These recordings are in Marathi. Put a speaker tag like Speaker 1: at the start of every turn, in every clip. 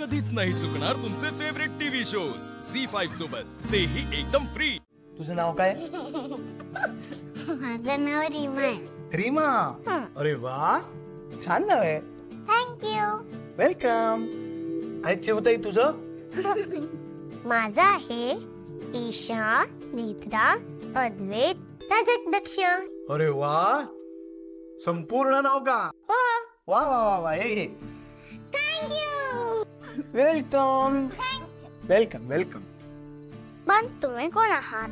Speaker 1: कधीच नाही चुकणार तुमचे फेवरेट टीव्ही शोज झी5 सोबत, तेही एकदम फ्री.
Speaker 2: तुझं नाव काय?
Speaker 3: माझं नाव रीमा आहे.
Speaker 2: रीमा? अरे वा, छान नाव आहे.
Speaker 3: थँक्यू.
Speaker 2: वेलकम. आणि चिवताई तुझं?
Speaker 3: माझं आहे ईशा, नेत्रा, अद्वैत, दक्ष.
Speaker 2: अरे वा, संपूर्ण नाव का? वा वा वा वा. हे
Speaker 3: थँक्यू.
Speaker 2: वेलकम. Welcome welcome.
Speaker 3: पण तुम्ही कोण आहात?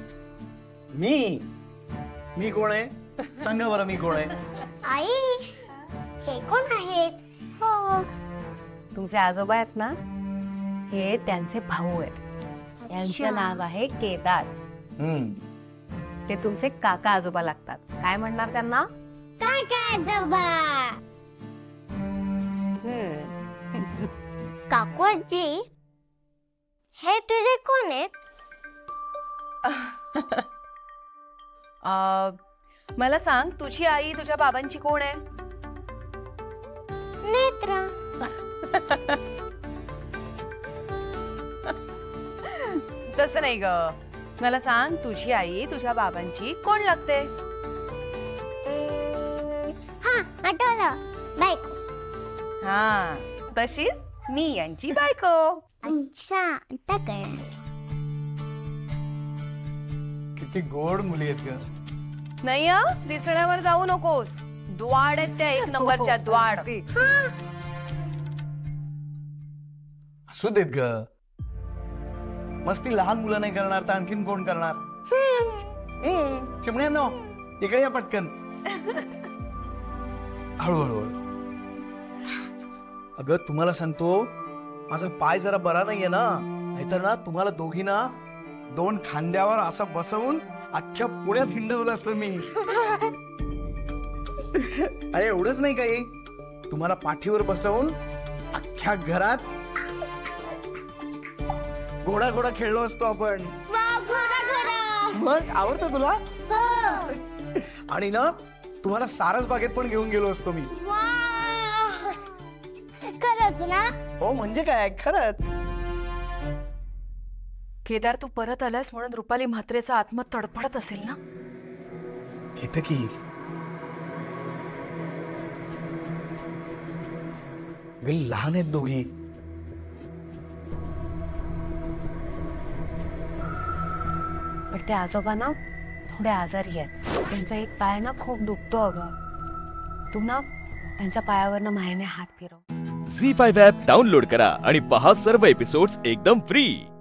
Speaker 2: मी कोण आहे? सांगा बरं, मी कोण आहे?
Speaker 3: आई, हे कोण आहेत? हो,
Speaker 4: तुमचे आजोबा आहेत ना, हे त्यांचे भाऊ आहेत. यांचं नाव आहे केदार. ते तुमचे काका आजोबा लागतात. काय म्हणणार त्यांना?
Speaker 3: काका आजोबा. काकू आजी, हे तुझे कोण आहेत?
Speaker 5: मला सांग, तुझी आई तुझ्या बाबांची कोण आहे?
Speaker 3: नेत्रा.
Speaker 5: तसं नाही ग. मला सांग, तुझी आई तुझ्या बाबांची कोण लागते?
Speaker 3: हा, आठवलं, बायको.
Speaker 5: हा, तशीच मी यांची बायको.
Speaker 3: अच्छा, आता कळलं.
Speaker 2: किती गोड मुली आहेत ग.
Speaker 5: नाही हा, दिसण्यावर जाऊ नकोस. द्वाड आहेत त्या, 1 नंबरच्या द्वाड.
Speaker 2: असू देत ग. मस्ती लहान मुलं नाही करणार तर आणखीन कोण करणार? चिमण्यांनो, इकडे या पटकन. हळूहळू. अगं, तुम्हाला सांगतो, माझा पाय जरा बरा नाहीये ना, नाहीतर ना तुम्हाला दोघींना 2 खांद्यावर असं बसवून अख्ख्या पुण्यात हिंडवलं असतं मी. अरे एवढंच नाही काही, तुम्हाला पाठीवर बसवून अख्ख्या घरात घोडा घोडा खेळलो असतो आपण. मग आवडतं तुला? आणि ना तुम्हाला सारस बागेत पण घेऊन गेलो असतो मी.
Speaker 3: खरंच ना?
Speaker 2: हो, म्हणजे काय, खरंच.
Speaker 5: केदार, तू परत आलास म्हणून रुपाली म्हात्रेचा आत्मा तडफडत असेल ना?
Speaker 2: येतं की. लहान आहेत दोघी.
Speaker 4: पण ते आजोबा ना थोडे आजारी आहेत. त्यांचा एक पाय ना खूप दुखतो अगं. तू ना त्यांच्या पायावर मायेने हात फिरव.
Speaker 1: झी5 ॲप डाउनलोड करा आणि पहा सर्व एपिसोड्स एकदम फ्री.